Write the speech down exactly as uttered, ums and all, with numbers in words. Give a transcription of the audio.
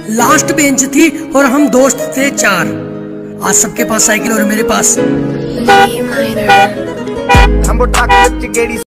Last bench थी और हम दोस्त थे चार। आज सबके पास साइकिल और मेरे पास